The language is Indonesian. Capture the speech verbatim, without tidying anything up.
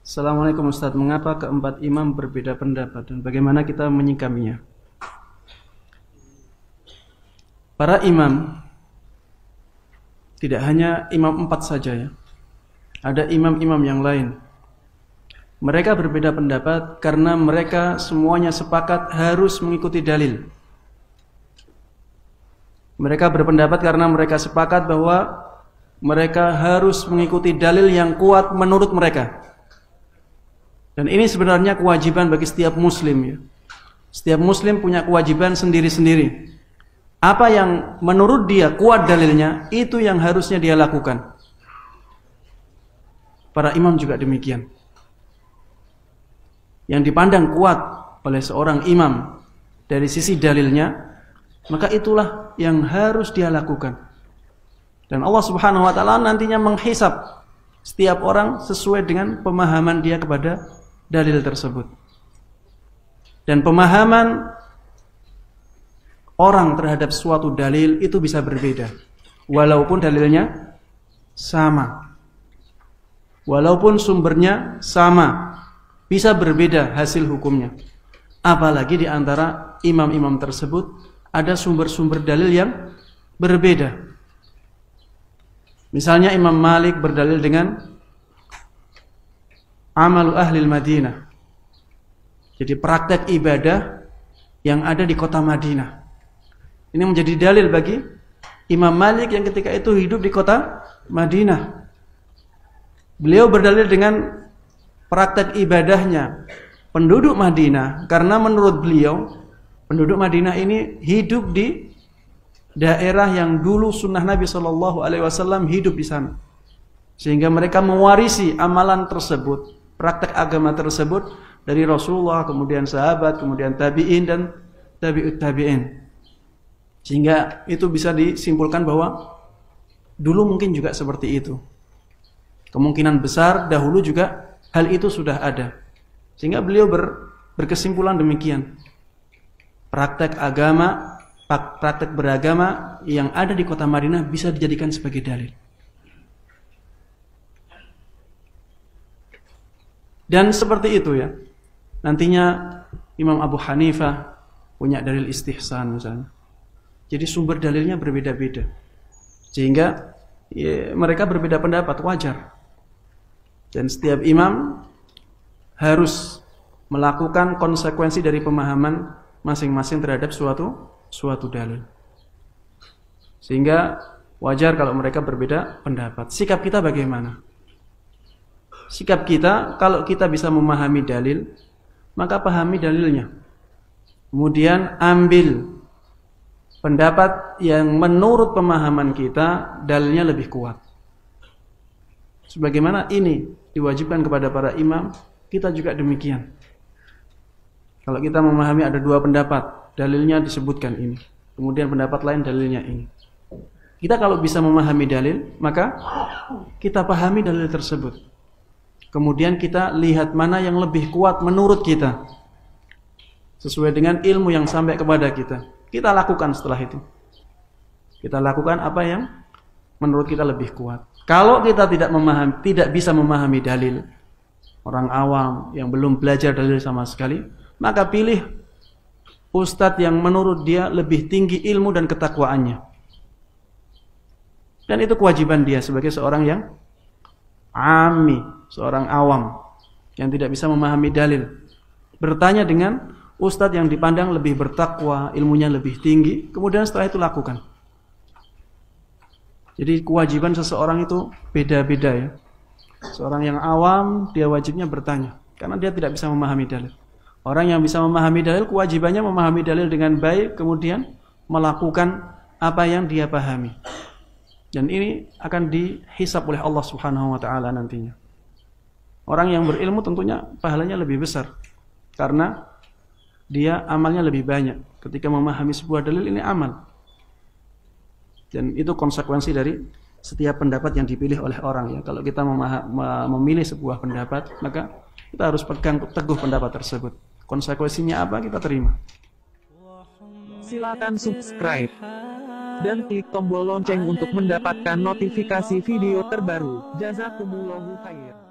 Assalamualaikum Ustaz, mengapa keempat imam berbeda pendapat dan bagaimana kita menyikapinya? Para imam tidak hanya imam empat saja ya. Ada imam-imam yang lain. Mereka berbeda pendapat karena mereka semuanya sepakat harus mengikuti dalil. Mereka berpendapat karena mereka sepakat bahwa mereka harus mengikuti dalil yang kuat menurut mereka. Dan ini sebenarnya kewajiban bagi setiap muslim ya. Setiap muslim punya kewajiban sendiri-sendiri. Apa yang menurut dia kuat dalilnya, itu yang harusnya dia lakukan. Para imam juga demikian. Yang dipandang kuat oleh seorang imam dari sisi dalilnya, maka itulah yang harus dia lakukan. Dan Allah Subhanahu wa taala nantinya menghisab setiap orang sesuai dengan pemahaman dia kepada dalil tersebut. Dan pemahaman orang terhadap suatu dalil itu bisa berbeda, walaupun dalilnya sama, walaupun sumbernya sama, bisa berbeda hasil hukumnya. Apalagi di antara imam-imam tersebut ada sumber-sumber dalil yang berbeda. Misalnya Imam Malik berdalil dengan amalu ahli Madinah. Jadi praktek ibadah yang ada di kota Madinah. Ini menjadi dalil bagi Imam Malik yang ketika itu hidup di kota Madinah. Beliau berdalil dengan praktek ibadahnya penduduk Madinah karena menurut beliau penduduk Madinah ini hidup di daerah yang dulu sunnah Nabi shallallahu alaihi wasallam hidup di sana. Sehingga mereka mewarisi amalan tersebut, praktek agama tersebut dari Rasulullah, kemudian sahabat, kemudian tabi'in dan tabi'ut tabi'in. Sehingga itu bisa disimpulkan bahwa dulu mungkin juga seperti itu. Kemungkinan besar dahulu juga hal itu sudah ada. Sehingga beliau ber, berkesimpulan demikian. Praktek agama, praktek beragama yang ada di kota Madinah bisa dijadikan sebagai dalil. Dan seperti itu ya. Nantinya Imam Abu Hanifah punya dalil istihsan misalnya. Jadi sumber dalilnya berbeda-beda. Sehingga ya, mereka berbeda pendapat, wajar. Dan setiap imam harus melakukan konsekuensi dari pemahaman masing-masing terhadap suatu suatu dalil. Sehingga wajar kalau mereka berbeda pendapat. Sikap kita bagaimana? Sikap kita, kalau kita bisa memahami dalil, maka pahami dalilnya. Kemudian ambil pendapat yang menurut pemahaman kita dalilnya lebih kuat. Sebagaimana ini diwajibkan kepada para imam, kita juga demikian. Kalau kita memahami ada dua pendapat, dalilnya disebutkan ini. Kemudian pendapat lain dalilnya ini. Kita kalau bisa memahami dalil, maka kita pahami dalil tersebut. Kemudian kita lihat mana yang lebih kuat menurut kita, sesuai dengan ilmu yang sampai kepada kita. Kita lakukan setelah itu. Kita lakukan apa yang menurut kita lebih kuat. Kalau kita tidak memahami, tidak bisa memahami dalil, orang awam yang belum belajar dalil sama sekali, maka pilih ustadz yang menurut dia lebih tinggi ilmu dan ketakwaannya. Dan itu kewajiban dia sebagai seorang yang ami, seorang awam yang tidak bisa memahami dalil. Bertanya dengan ustadz yang dipandang lebih bertakwa, ilmunya lebih tinggi, kemudian setelah itu lakukan. Jadi kewajiban seseorang itu beda-beda ya. Seorang yang awam dia wajibnya bertanya karena dia tidak bisa memahami dalil. Orang yang bisa memahami dalil kewajibannya memahami dalil dengan baik, kemudian melakukan apa yang dia pahami. Dan ini akan dihisab oleh Allah Subhanahu wa taala nantinya. Orang yang berilmu tentunya pahalanya lebih besar karena dia amalnya lebih banyak. Ketika memahami sebuah dalil ini amal. Dan itu konsekuensi dari setiap pendapat yang dipilih oleh orang ya. Kalau kita memilih sebuah pendapat, maka kita harus pegang teguh pendapat tersebut. Konsekuensinya apa kita terima. Silakan subscribe dan klik tombol lonceng untuk mendapatkan notifikasi video terbaru. Jazakumullahu khair.